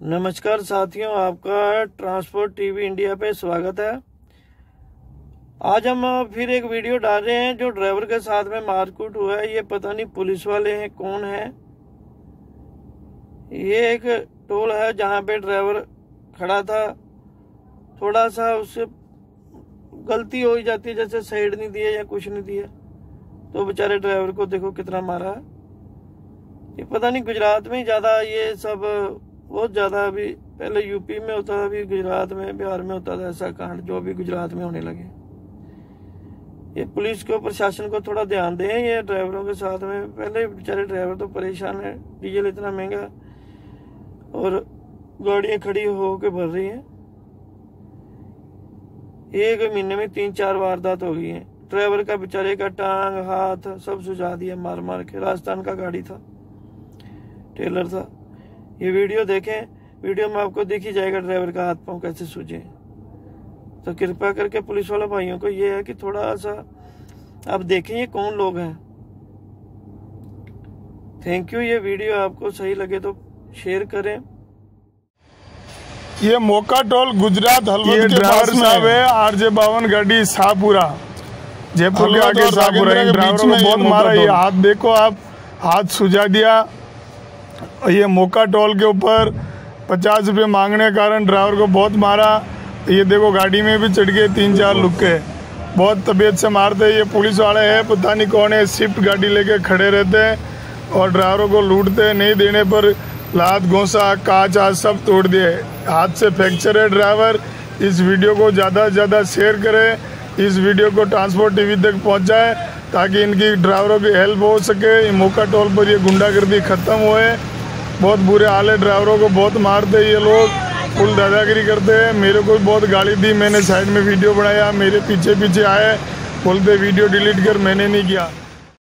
नमस्कार साथियों, आपका ट्रांसपोर्ट टीवी इंडिया पे स्वागत है। आज हम फिर एक वीडियो डाल रहे हैं जो ड्राइवर के साथ में मारकूट हुआ है। ये पता नहीं पुलिस वाले हैं कौन है। ये एक टोल है जहां पे ड्राइवर खड़ा था, थोड़ा सा उससे गलती हो ही जाती है, जैसे साइड नहीं दिया या कुछ नहीं दिया, तो बेचारे ड्राइवर को देखो कितना मारा है। ये पता नहीं गुजरात में ज़्यादा ये सब बहुत ज़्यादा, अभी पहले यूपी में होता था, अभी गुजरात में बिहार में होता था ऐसा कांड, जो अभी गुजरात में होने लगे। ये पुलिस को प्रशासन को थोड़ा ध्यान दें ये ड्राइवरों के साथ में। पहले बेचारे ड्राइवर तो परेशान है, डीजल इतना महंगा और गाड़ियाँ खड़ी हो के भर रही हैं। एक महीने में 3-4 वारदात हो गई हैं। ड्राइवर का बेचारे का टांग हाथ सब सुझा दिया मार मार के। राजस्थान का गाड़ी था, टेलर था। ये वीडियो देखें, वीडियो में आपको दिख ही जाएगा ड्राइवर का हाथ पांव कैसे सूजे। तो कृपया करके पुलिस वाले भाइयों को ये है कि थोड़ा सा आप देखें ये कौन लोग हैं। Thank you. ये वीडियो आपको सही लगे तो शेयर करें। ये मोका टोल गुजरात हलवद के ड्राइवर साहब है। RJ 52 गाड़ी शाहपुरा, जयपुर के आगे शाहपुरा। ड्राइवर को बहुत मारा। ये हाथ देखो आप, हाथ सुझा दिया। ये मोका टोल के ऊपर 50 रुपये मांगने के कारण ड्राइवर को बहुत मारा। ये देखो गाड़ी में भी चढ़ गए 3-4 लुक्के, बहुत तबीयत से मारते। ये पुलिस वाले हैं, पता नहीं कौन है, स्विफ्ट गाड़ी लेके खड़े रहते हैं और ड्राइवरों को लूटते। नहीं देने पर लात घोंसा कांच आज सब तोड़ दिए। हाथ से फ्रैक्चर है ड्राइवर। इस वीडियो को ज़्यादा से ज़्यादा शेयर करें, इस वीडियो को ट्रांसपोर्ट टीवी तक पहुँचाएँ ताकि इनकी ड्राइवरों की हेल्प हो सके। ये मोका टोल पर ये गुंडागर्दी ख़त्म होए। बहुत बुरे हाल है, ड्राइवरों को बहुत मारते ये लोग, फुल दादागिरी करते हैं। मेरे को भी बहुत गाली दी, मैंने साइड में वीडियो बनाया, मेरे पीछे पीछे आए, बोलते वीडियो डिलीट कर, मैंने नहीं किया।